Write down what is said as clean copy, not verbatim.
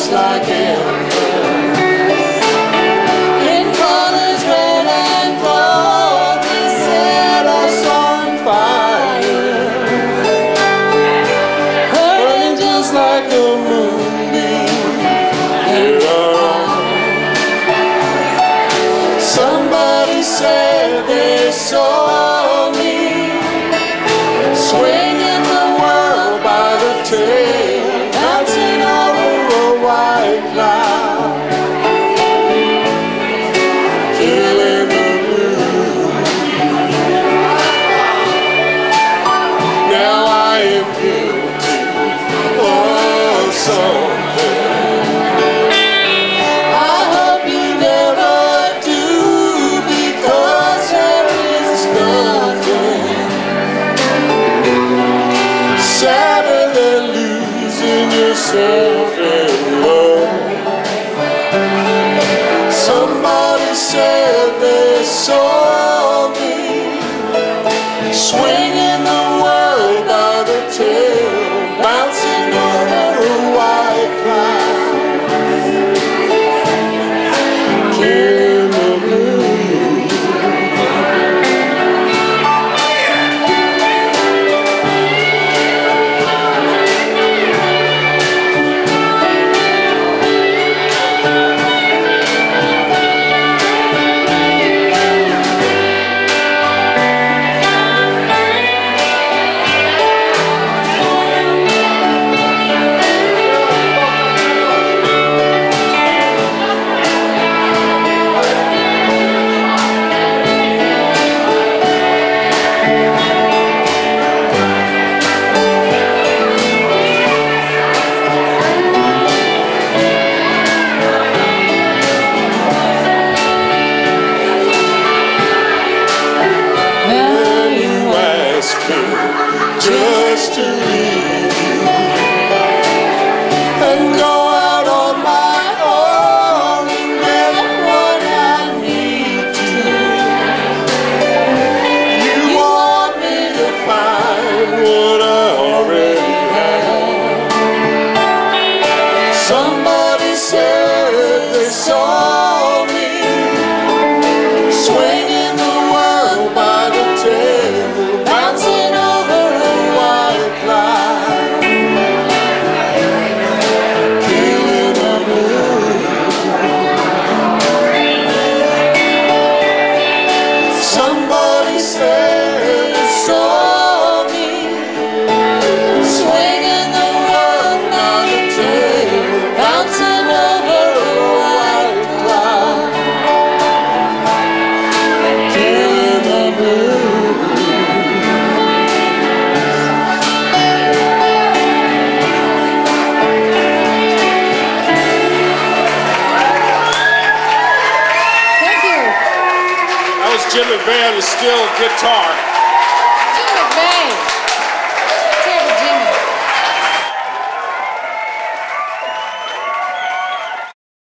just like amber, in colors red and gold, they set us on fire, burning just like a moonbeam in our eyes. Somebody said they saw me swinging the world by the tail, dancing over a white cloud, killing the blue. Now I am guilty of something I hope you never do, because there is nothing sadder than losing yourself in love. Somebody said they saw me swinging the world by the tail, bouncing over a white cloud, killing the blue. Just to leave you and go out on my own and get what I need to. You want me to find what I already have. Somebody said they saw me swinging the world by the tail, bouncing over a white cloud, killing the blue. Somebody said they saw me swinging the world by the tail, bouncing over a white cloud, killing the blue. Jimmy Van is still guitar.